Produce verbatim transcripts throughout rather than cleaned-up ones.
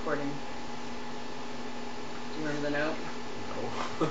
recording. Do you remember the note? No.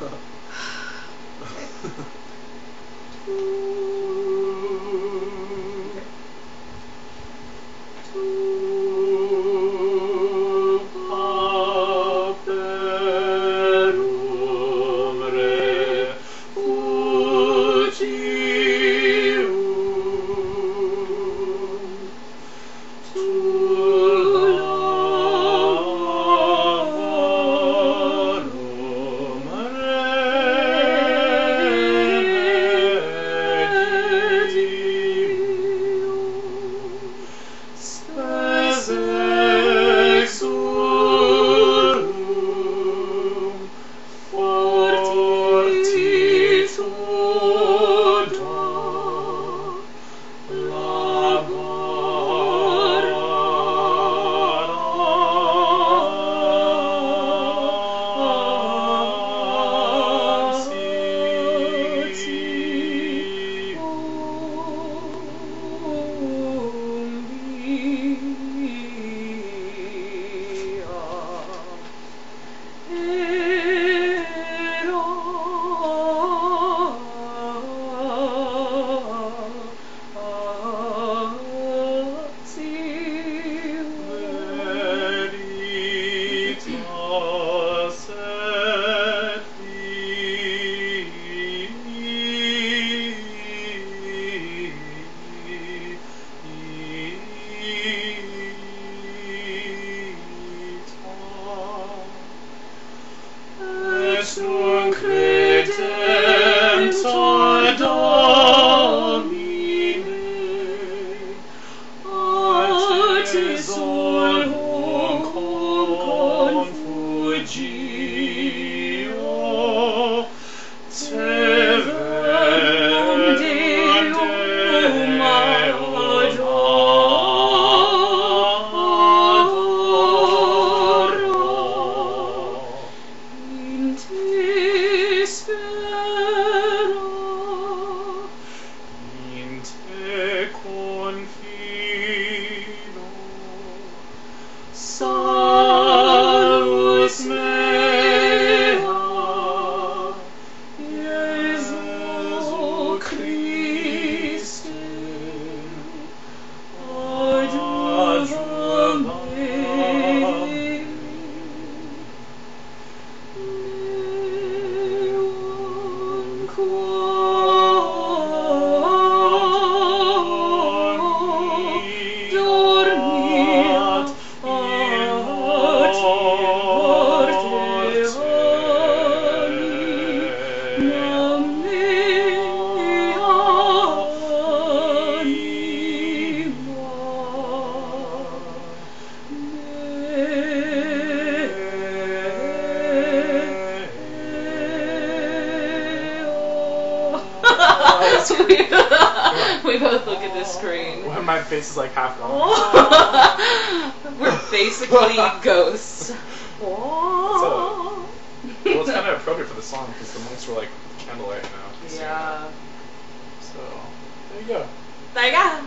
We both look at the screen. When my face is like half gone. We're basically ghosts. So, well, it's kind of appropriate for the song because the monks were like candlelight now. Yeah. So, there you go. There you go.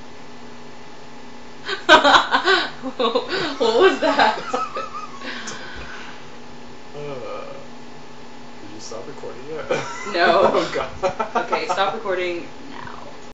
What was that? uh, did you stop recording yet? No. Oh god. Okay, stop recording.